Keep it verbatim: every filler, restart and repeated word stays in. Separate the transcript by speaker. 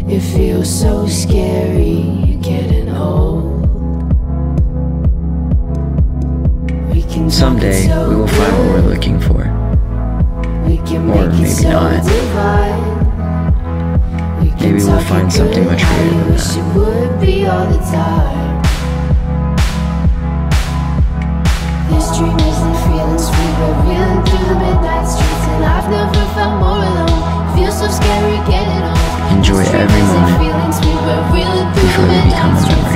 Speaker 1: It feels so scary getting old. We can
Speaker 2: Someday we will find what we're looking for.
Speaker 1: We can
Speaker 2: Or
Speaker 1: make it
Speaker 2: maybe
Speaker 1: so
Speaker 2: not.
Speaker 1: divine. We can
Speaker 2: Maybe we'll
Speaker 1: talk
Speaker 2: find
Speaker 1: it
Speaker 2: something
Speaker 1: good
Speaker 2: much
Speaker 1: how
Speaker 2: greater
Speaker 1: you
Speaker 2: than
Speaker 1: wish
Speaker 2: that.
Speaker 1: it would be all the time. This dream isn't feeling sweet. We're reeling through the midnight streets, and I've never felt more alone. Feels so scary getting old.
Speaker 2: Enjoy
Speaker 1: This dream
Speaker 2: every
Speaker 1: isn't
Speaker 2: moment
Speaker 1: feeling sweet. We're reeling through
Speaker 2: before
Speaker 1: the
Speaker 2: they
Speaker 1: midnight
Speaker 2: become a
Speaker 1: streets.
Speaker 2: memory.